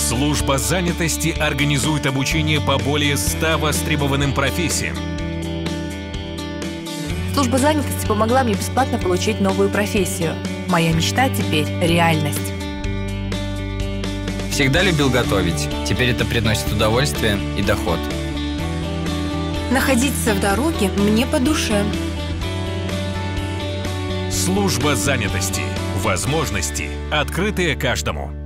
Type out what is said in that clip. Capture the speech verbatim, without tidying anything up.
Служба занятости организует обучение по более ста востребованным профессиям. Служба занятости помогла мне бесплатно получить новую профессию. Моя мечта теперь реальность. Всегда любил готовить. Теперь это приносит удовольствие и доход. Находиться в дороге мне по душе. Служба занятости. Возможности, открытые каждому.